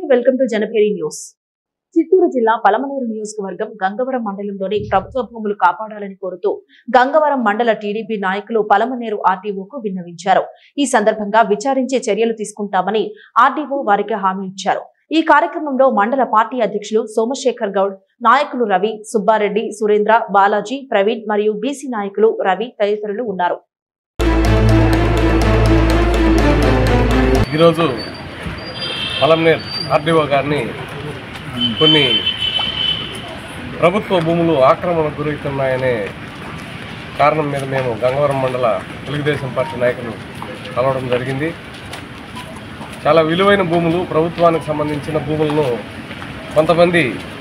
Welcome to Janabheri news. Chittoor జిల్లా పలమనేరు నియోజకవర్గం గంగవరం మండలంలోని ప్రభుత్వ భూములు కాపాడాలని కోరుతూ గంగవరం మండల టీడీపీ నాయకులు పలమనేరు ఆర్డీఓకు విన్నవించారు. ఈ సందర్భంగా విచారించే చర్యలు తీసుకుంటామని ఆర్డీఓ వారికి హామీ ఇచ్చారు. ఈ కార్యక్రమంలో మండల పార్టీ అధ్యక్షులు సోమశేఖర్ గౌడ్, నాయకులు రవి, సుబ్బారెడ్డి, సురేంద్ర, బాలాజీ, ప్రవీణ్ మరియు బీసీ నాయకులు రవి తదితరులు ఉన్నారు. ఈరోజు పలమనేరు ఆర్డీఓ గారిని కొన్ని ప్రభుత్వ భూములు ఆక్రమణకు గురవుతున్నాయనే కారణం మీద మేము గంగవరం మండల తెలుగుదేశం పార్టీ నాయకులు కలవడం జరిగింది. చాలా విలువైన భూములు, ప్రభుత్వానికి సంబంధించిన భూములను కొంతమంది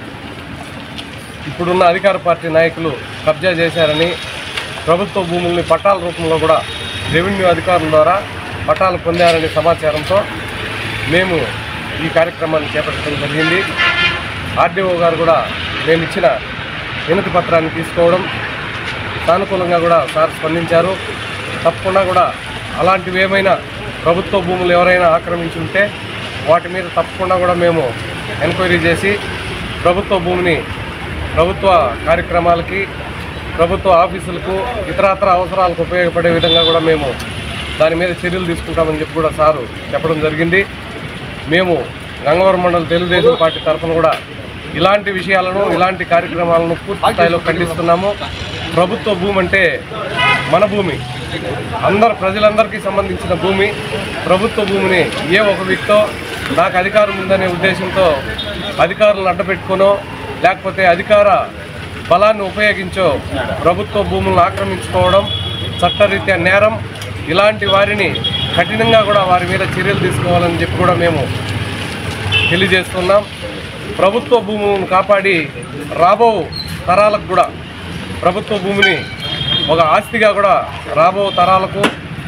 ఇప్పుడున్న అధికార పార్టీ నాయకులు కబ్జా చేశారని, ప్రభుత్వ భూముల్ని పట్టాల రూపంలో కూడా రెవెన్యూ అధికారుల ద్వారా పట్టాలు పొందారనే సమాచారంతో మేము ఈ కార్యక్రమాన్ని చేపట్టడం జరిగింది. ఆర్డీఓ గారు కూడా మేము ఇచ్చిన వినతి పత్రాన్ని తీసుకోవడం, సానుకూలంగా కూడా సార్ స్పందించారు. తప్పకుండా కూడా అలాంటివి ఏమైనా ప్రభుత్వ భూములు ఎవరైనా ఆక్రమించి ఉంటే వాటి మీద తప్పకుండా కూడా మేము ఎంక్వైరీ చేసి ప్రభుత్వ భూమిని ప్రభుత్వ కార్యక్రమాలకి, ప్రభుత్వ ఆఫీసులకు, ఇతరత్ర అవసరాలకు ఉపయోగపడే విధంగా కూడా మేము దాని మీద చర్యలు తీసుకుంటామని చెప్పి కూడా సారు చెప్పడం జరిగింది. మేము గంగవరం మండల తెలుగుదేశం పార్టీ తరఫున కూడా ఇలాంటి విషయాలను, ఇలాంటి కార్యక్రమాలను పూర్తి స్థాయిలో ఖండిస్తున్నాము. ప్రభుత్వ భూమి అంటే మన భూమి, ప్రజలందరికీ సంబంధించిన భూమి. ప్రభుత్వ భూమిని ఏ ఒక వ్యక్తో నాకు అధికారం ఉందనే ఉద్దేశంతో అధికారులను అడ్డపెట్టుకునో లేకపోతే అధికార బలాన్ని ఉపయోగించో ప్రభుత్వ భూములను ఆక్రమించుకోవడం చట్టరీత్యా నేరం. ఇలాంటి వారిని కఠినంగా కూడా వారి మీద చర్యలు తీసుకోవాలని చెప్పి కూడా మేము తెలియజేస్తున్నాం. ప్రభుత్వ భూములను కాపాడి రాబో తరాలకు కూడా ప్రభుత్వ భూమిని ఒక ఆస్తిగా కూడా రాబో తరాలకు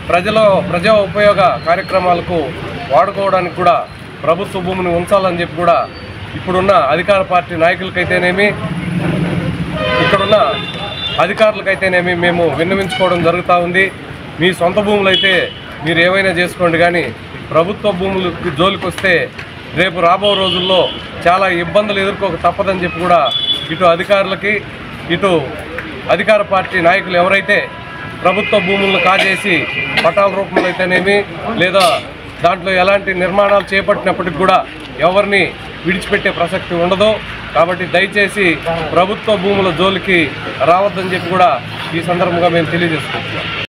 ప్రజా ఉపయోగ కార్యక్రమాలకు వాడుకోవడానికి కూడా ప్రభుత్వ భూమిని ఉంచాలని చెప్పి కూడా ఇప్పుడున్న అధికార పార్టీ నాయకులకైతేనేమి, ఇక్కడున్న అధికారులకైతేనేమి మేము విన్నవించుకోవడం జరుగుతూ ఉంది. మీ సొంత భూములు అయితే మీరు ఏమైనా చేసుకోండి, కానీ ప్రభుత్వ భూములకి జోలికి వస్తే రేపు రాబో రోజుల్లో చాలా ఇబ్బందులు ఎదుర్కోక తప్పదని చెప్పి కూడా ఇటు అధికారులకి, ఇటు అధికార పార్టీ నాయకులు ఎవరైతే ప్రభుత్వ భూములను కాజేసి పట్టాల రూపంలో అయితేనేమి లేదా దాంట్లో ఎలాంటి నిర్మాణాలు చేపట్టినప్పటికి కూడా ఎవరిని విడిచిపెట్టే ప్రసక్తి ఉండదు. కాబట్టి దయచేసి ప్రభుత్వ భూముల జోలికి రావద్దని చెప్పి కూడా ఈ సందర్భంగా మేము తెలియజేసుకుంటున్నాం.